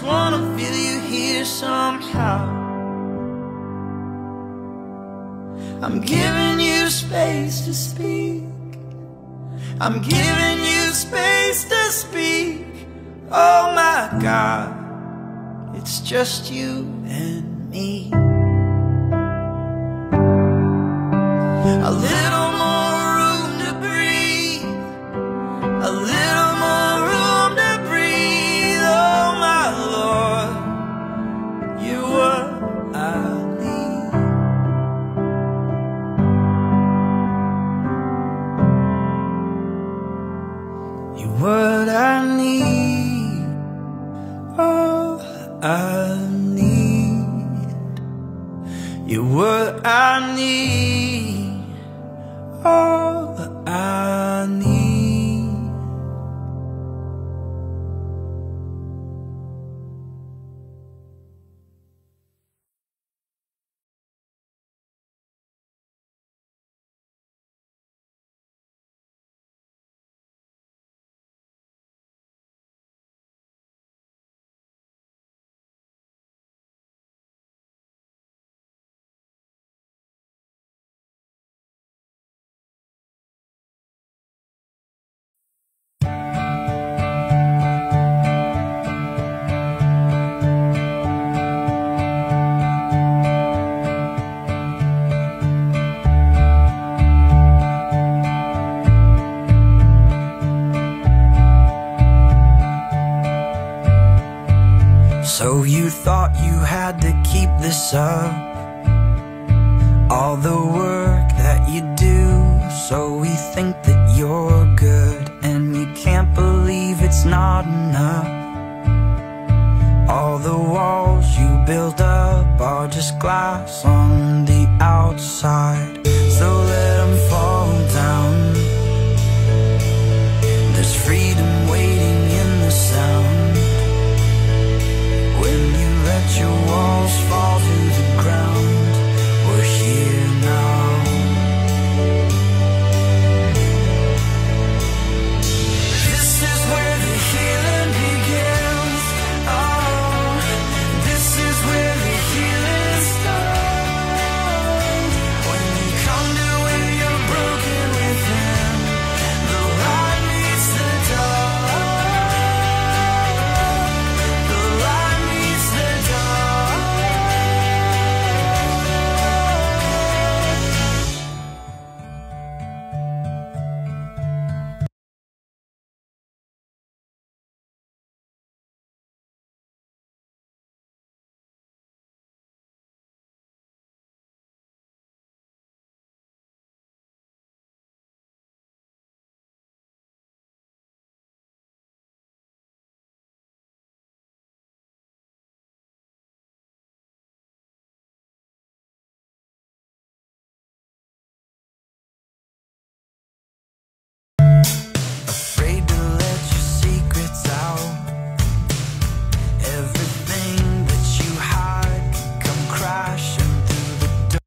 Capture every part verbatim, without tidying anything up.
wanna feel you here somehow. I'm giving you space to speak. I'm giving you space to speak. Oh my God, it's just you and me. A little more room to breathe. A little more room to breathe. Oh my Lord, you're what I need. You're what I need. All I need. You're what I need. All I need. So you thought you had to keep this up, all the work that you do. So we think that you're good, and you can't believe it's not enough. All the walls you build up are just glass on the outside. So let them fall down. There's freedom waiting in the sound. When you let your walls fall to the ground, we're here now. This is where the healing begins. Oh, this is where the healing starts. When you come to where you're broken within, the light meets the dark. The light meets the afraid to let your secrets out. Everything that you hide can come crashing through the door.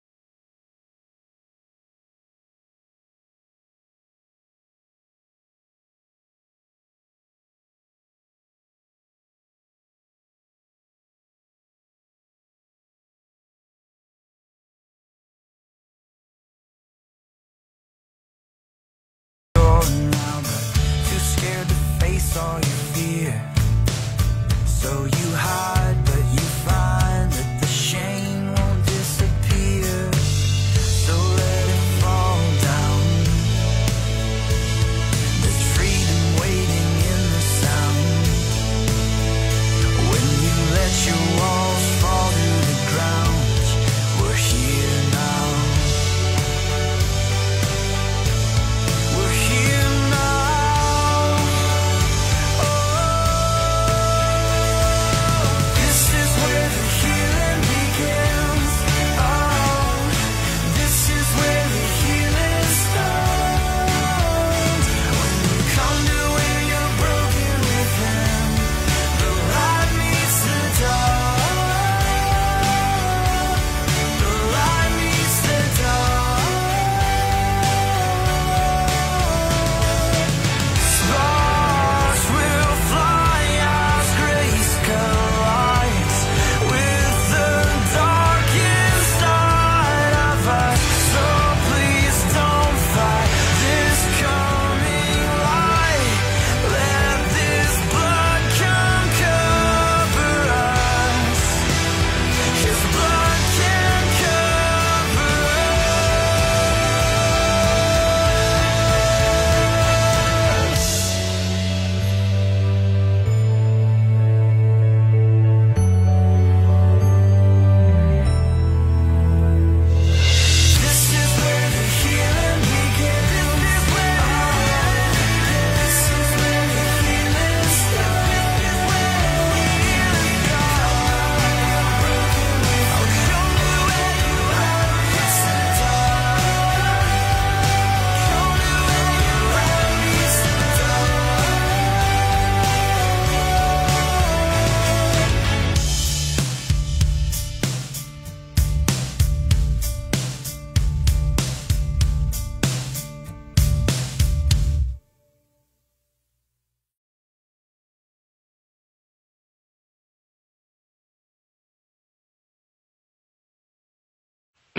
Now, but too scared to face all your fear. So you hide, but you find that the shame won't disappear. So let it fall down. There's freedom waiting in the sound. When you let your walls fall to the ground, we're here now. We're here now. Oh,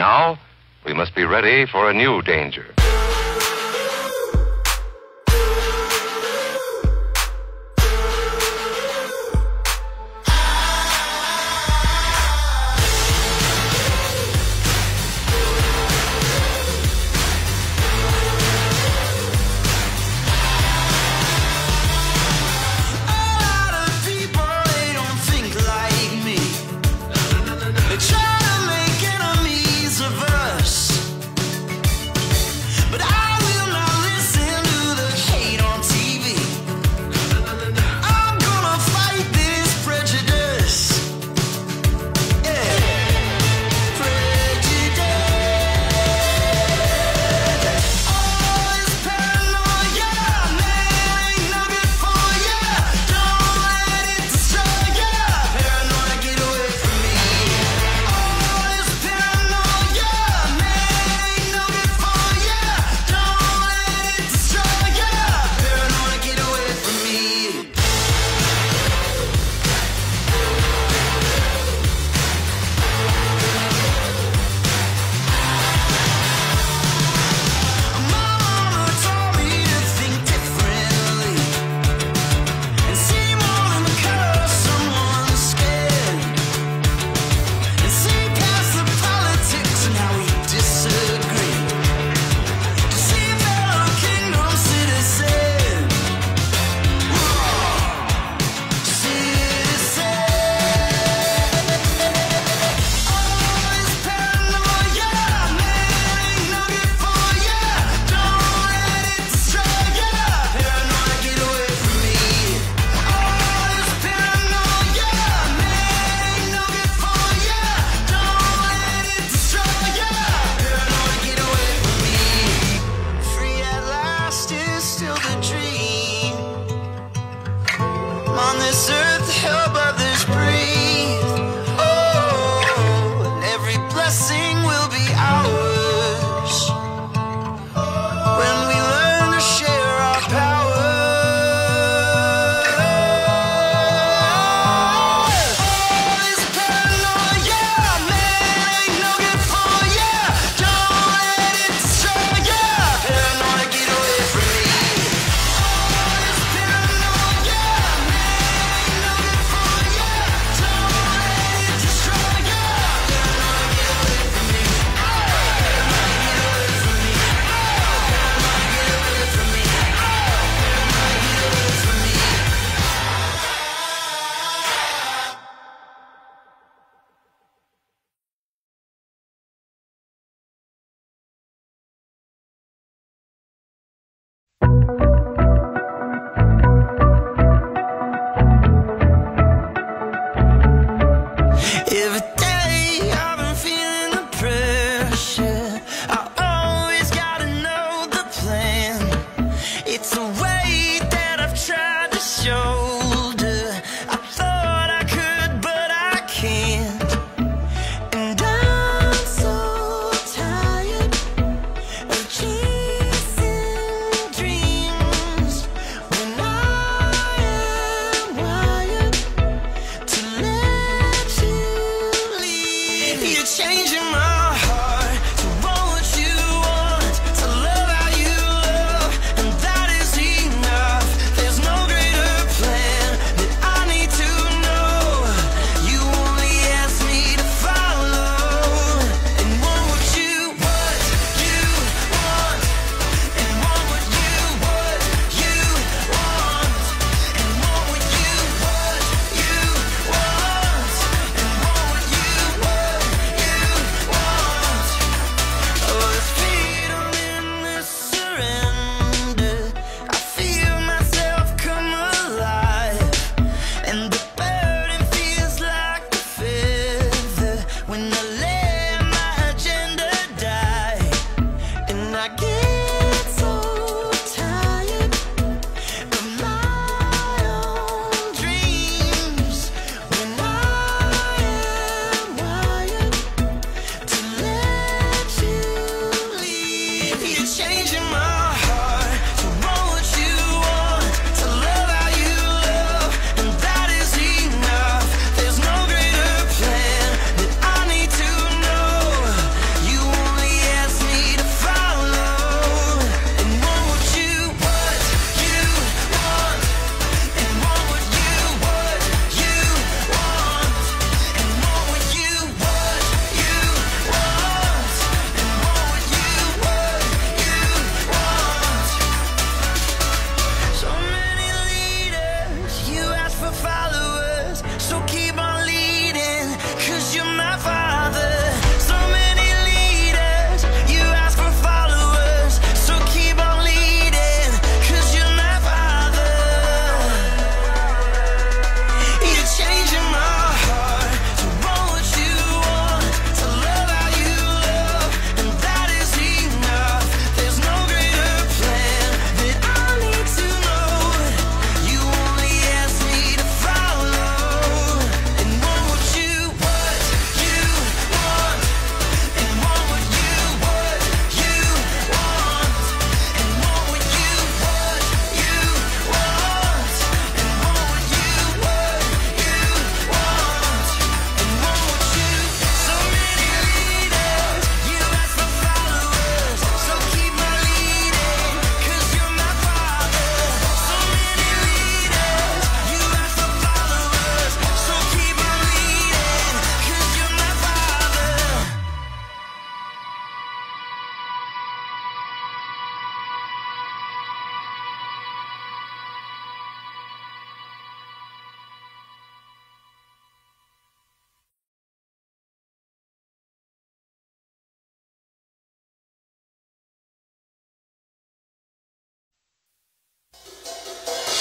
Now, we must be ready for a new danger.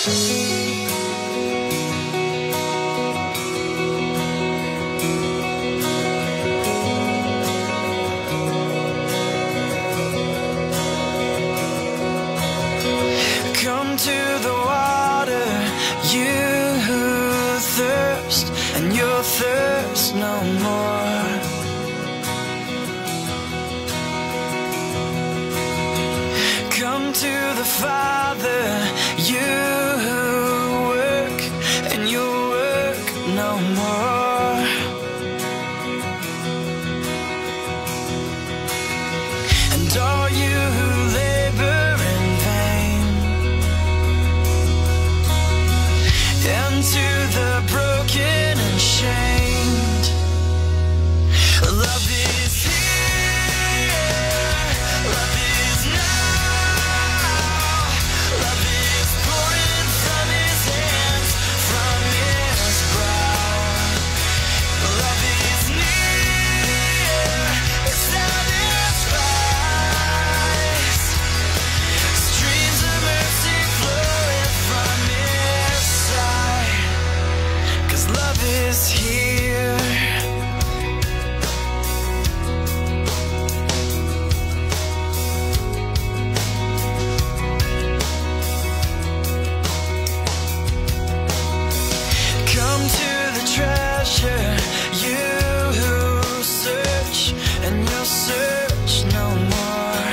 Come to the water, you who thirst, and you'll thirst no more. Come to the Father, you who work, and you'll work no more. And all you who labor in vain, and to the broken and shamed, love is here, love is now, love is pouring from his hands, from his brow. Love is near, it satisfies, streams of mercy flowing from his side, 'cause love is here. Come to the treasure, you who search, and you'll search no more.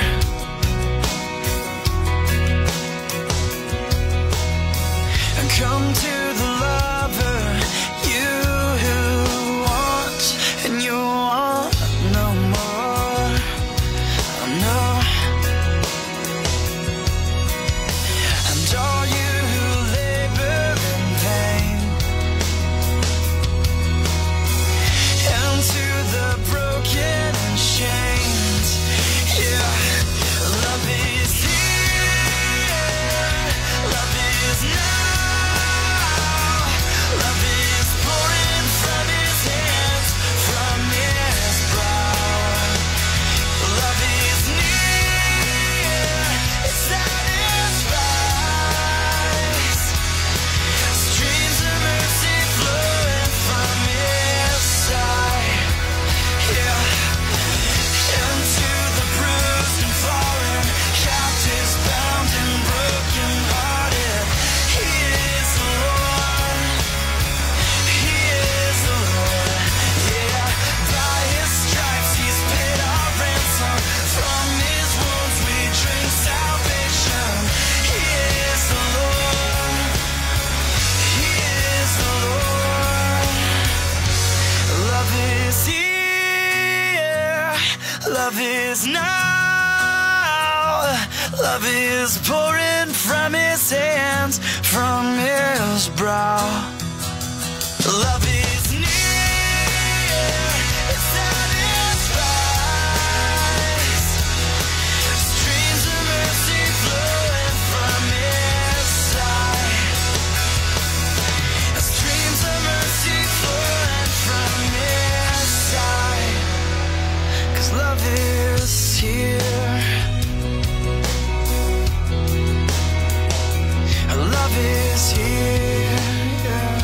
And come to the lover, you who want, and you want no more. Oh no. And all you who labor in vain, and to the broken and shamed, yeah, love is here, love is now, love is pouring from his hands, from his brow. Love is near, it satisfies, streams of mercy flowing from his side, yeah. And to the bruised and fallen, captives bound and broken hearted, he is the Lord, he is the Lord, yeah. By his stripes he's paid our ransom, from his wounds we drink salvation. He is the Lord, he is the Lord. Love is here, love is now, love is pouring from his hands, from his brow. Love is near, it satisfies, streams of mercy flowing from his side, streams of mercy flowing from his side, 'cause love is here, love is here, yeah.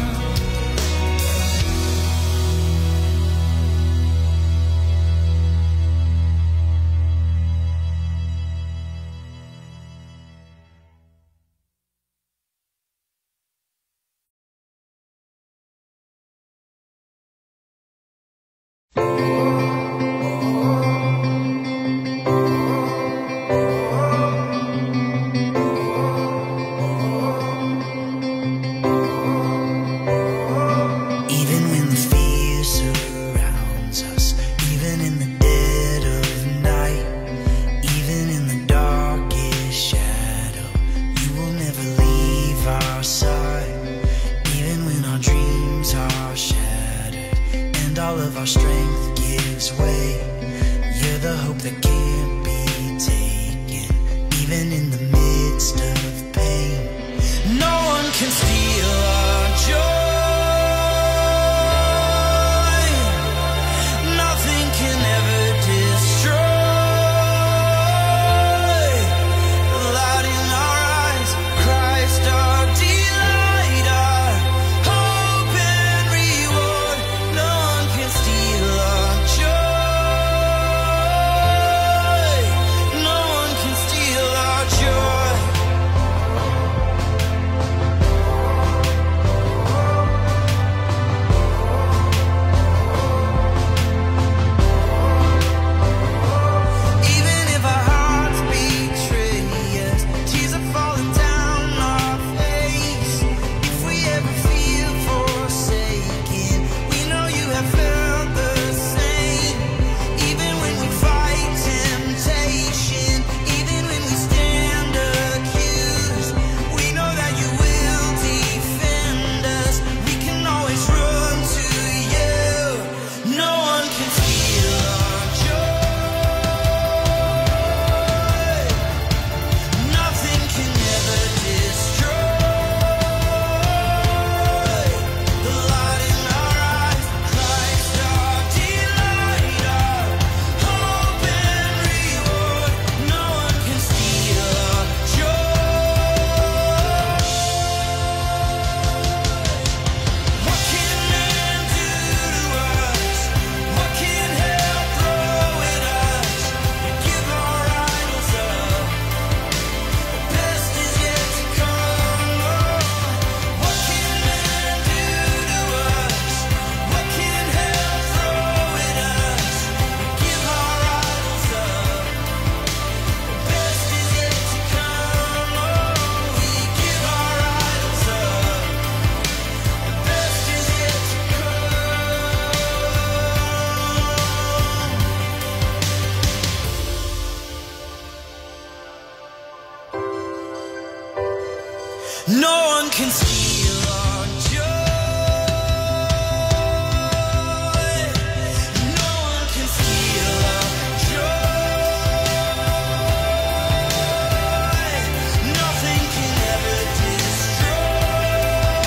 our strength gives way. You're the hope that can't be taken, even in the midst of pain. No one can steal our joy. Nothing can ever destroy the light in our eyes, Christ our dear. can steal our joy. No one can steal our joy. Nothing can ever destroy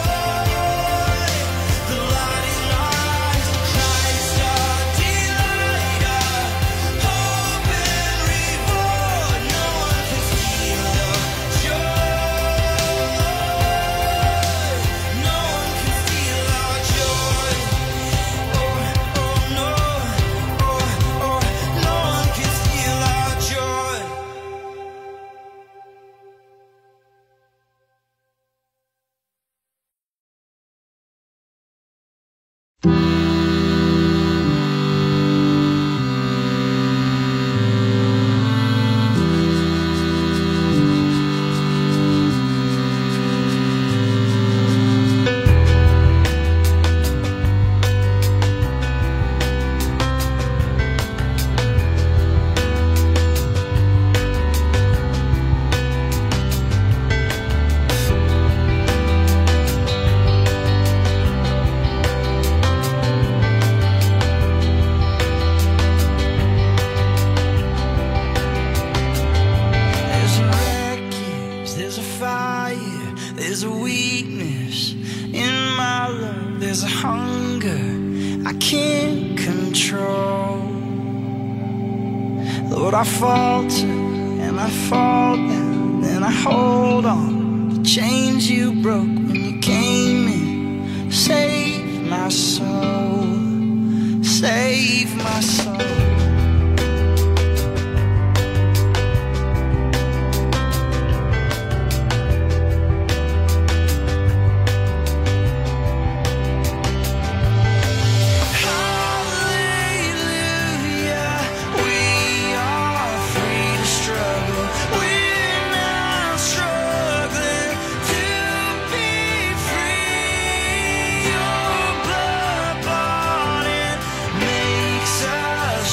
the light in our eyes. Christ our delight, our hope and reward. No one can steal our joy. No one can steal our joy. Oh, oh no, oh, oh, no one can steal our joy. There's a wreckage, there's a fire, there's a weakness in my love. There's a hunger I can't control. Lord, I falter and I fall down, then I hold on. The chains you broke when you came in. Save my soul, save my soul. Hallelujah, we are free to struggle. We're now struggling to be free. Your blood bought and makes us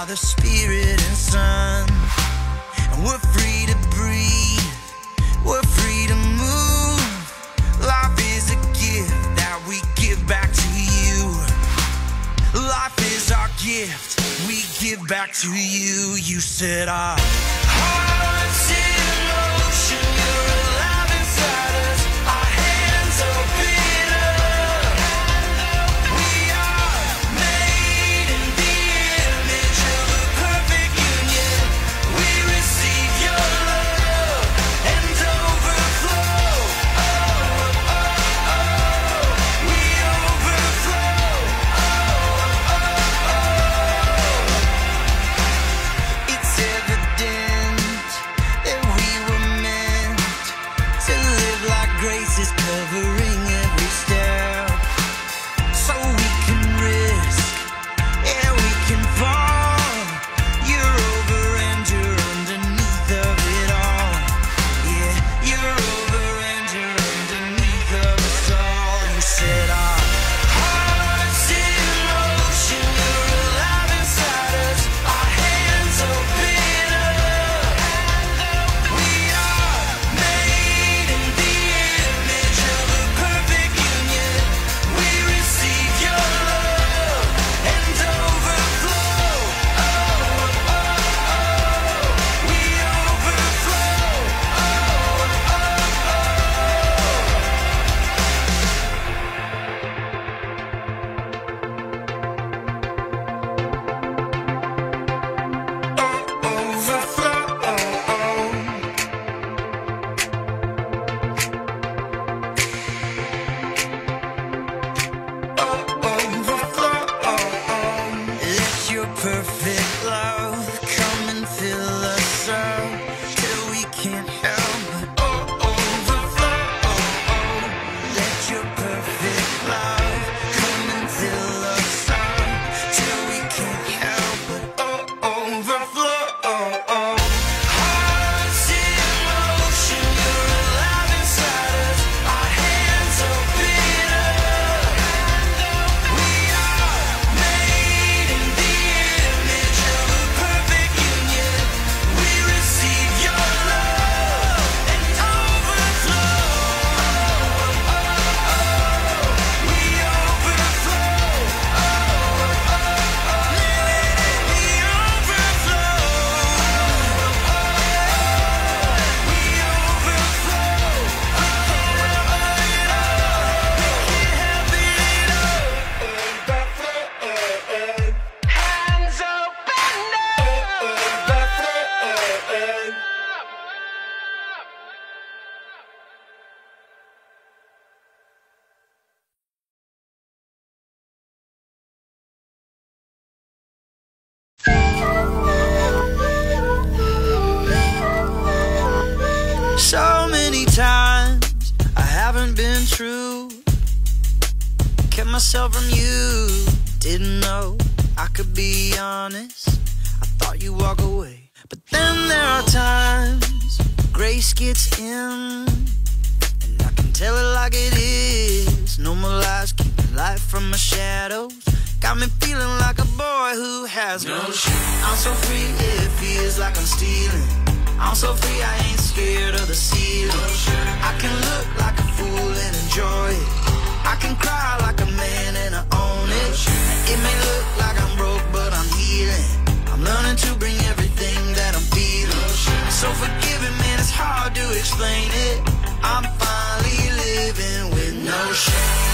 Father, Spirit, and Son. And we're free to breathe, we're free to move. Life is a gift that we give back to you. Life is our gift, we give back to you. You said our hearts in motion, you're alive inside us. Our hands open up. We are made in the image of a perfect union. We receive your love and overflow. Oh, oh, oh, oh. We overflow. Oh, oh, oh. It's evident that we were meant to live like grace is covering every step. So we can risk, yeah, we can fall. You're over and you're underneath of it all. Yeah, you're over and you're underneath of us all. You said our hearts in motion, you're alive inside us. Our hands open up. We are made in the image of a perfect union. We receive your love and overflow. Oh, oh, oh. We overflow. Oh, oh, oh. Overflow. Let your perfect love come and fill us up till we can't help but oh, overflow. Let your perfect love come and fill us up till we can't help but oh, overflow. Hearts in motion, you're alive inside us. Our hands open up. We are made in the image of a perfect union. We receive your love and overflow. We overflow. We overflow. We overflow. Hands open So many times I haven't been true, kept myself from you, didn't know I could be honest. I thought you'd walk away, but then there are times grace gets in, and I can tell it like it is. No more lies, keeping light from my shadows. Got me feeling like a boy who has no shame. I'm so free, it feels like I'm stealing. I'm so free, I ain't scared of the ceiling. I can look like a fool and enjoy it. I can cry like a man and I own it. It may look like I'm broke, but I'm healing. I'm learning to bring everything that I'm feeling. So forgiving, man, it's hard to explain it. I'm finally living with no shame.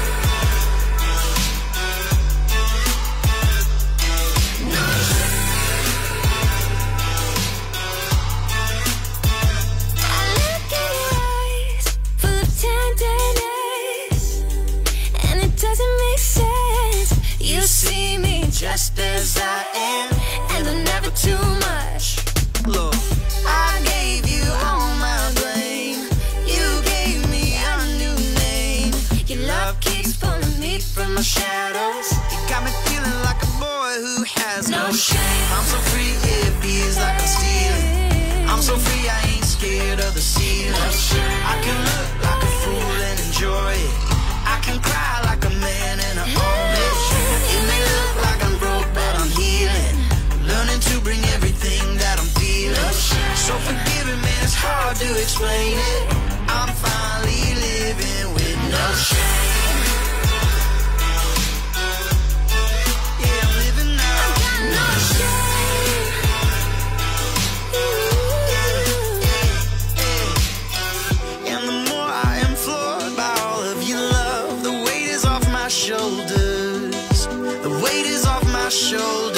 See me just as I am, and I'm never too much. Lord, I gave you all my blame. You gave me a new name. Your love keeps pulling me from my shadows. You got me feeling like a boy who has no shame. I'm so free, it feels like I'm stealing. I'm so free, I ain't scared of the ceiling. I can look like a fool and enjoy it. I can cry like a man and I own it. It may look like I'm broke, but I'm healing. so forgiving, man, it's hard to explain it. I'm finally living with no shame. Yeah, I'm living now. I got no shame. And the more I am floored by all of your love, the weight is off my shoulders. The weight is off my shoulders.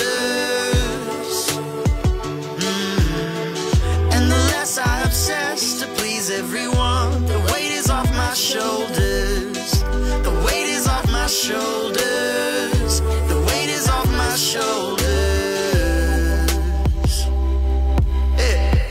I obsess to please everyone. The weight is off my shoulders. The weight is off my shoulders. The weight is off my shoulders. Yeah.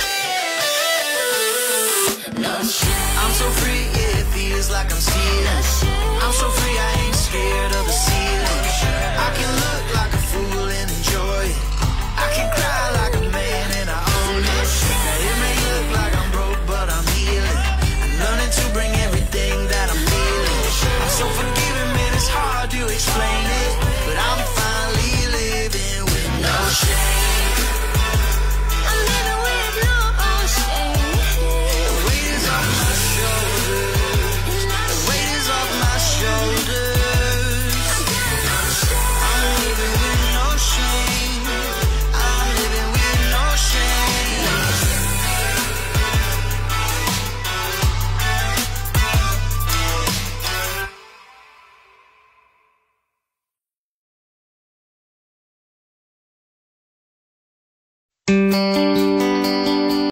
I'm so free, yeah, it feels like I'm stealing. I'm so free, I ain't scared of the ceiling. I can look like a fool and enjoy it. I can cry like a man and I own it. Now it may look like I'm broke, but I'm healing. I'm learning to bring everything that I'm feeling. I'm so forgiving, man, it's hard to explain it, but I'm finally living with no shame. I'm living with no shame. The weight is off my shoulders. The weight is off my shoulders. I'm living with no shame. I'm living with no shame. Thank you.